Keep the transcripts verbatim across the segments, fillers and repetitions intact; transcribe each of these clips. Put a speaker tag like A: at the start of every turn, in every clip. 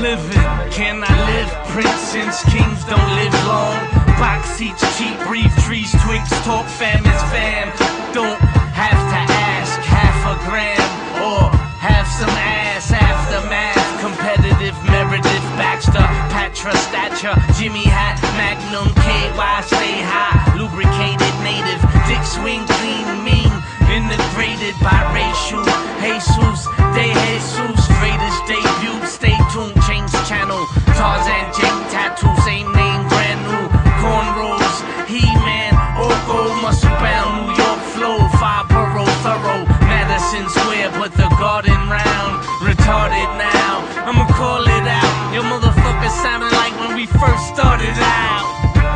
A: living, can I live? Prince, since kings don't live long. Box seats, cheap, brief trees, twigs, talk, fam is fam. Don't have to ask half a gram or have some ass aftermath. Competitive, Meredith, Baxter, Patra, Stature, Jimmy Hat, Magnum, K Y, stay high, lubricated, native, dick swing, clean, mean, integrated, biracial, Jesus, de Jesus, greatest debut, stay tuned, change channel, Tarzan, Jane, tattoo, same name, brand new, cornrows, He-Man, Oko, muscle bound, New York flow, five borough, thorough, Madison Square, but the garden round, retarded now, I'ma call it out, your motherfucker sounded like when we first started out.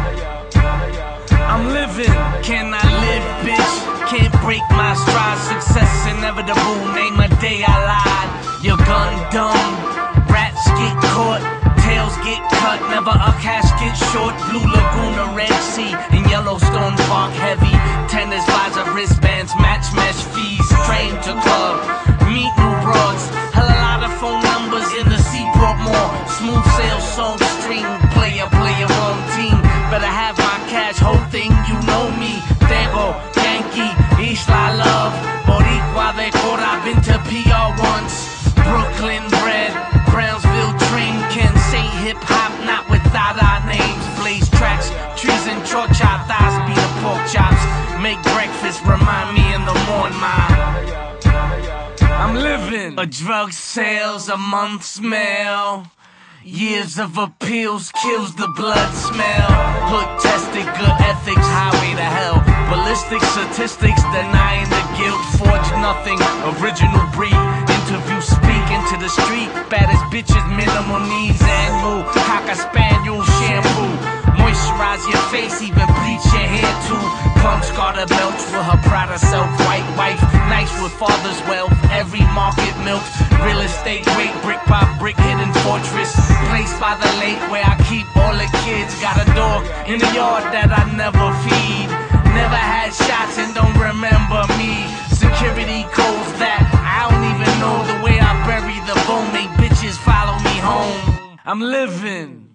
A: I'm living, can I live, bitch? Can't break my stride, success inevitable, name a day I lied. Your gun dumb, rats get caught, tails get cut, never a casket short. Blue Laguna, Red Sea, and Yellowstone Park heavy. Tennis visor, wristbands, match mesh fees, train to club, meet new broads. Hell, a lot of phone numbers in the Seaport Mall. Smooth sales, song stream, player, player, wrong team. Better have my cash, whole thing, you know me. Tego, Yankee, Isla Love, Boricua de Cora, been to P R once. Brooklyn bred, Brownsville train, can say hip hop, not without our names. Blaze tracks, trees and chochatas, be the pork chops. Make breakfast, remind me in the morning, ma. I'm living. A drug sales, a month's mail. Years of appeals kills the blood smell. Hood tested, good ethics, highway to hell. Ballistic statistics denying the guilt. Forge nothing, original breed. Interview speak into the street. Baddest bitches, minimal needs. Annual, cock a spaniel shampoo. Moisturize your face, even bleach your hair too. Punch Carter belch with her proud of self. White wife, nice with father's wealth. Every market milks. Real estate, great brick by brick, hidden fortress. Placed by the lake where I keep all the kids. Got a dog in the yard that I never feed. Never had shots and don't remember me. Security codes that I don't even know. The way I bury the bone make bitches follow me home. I'm living.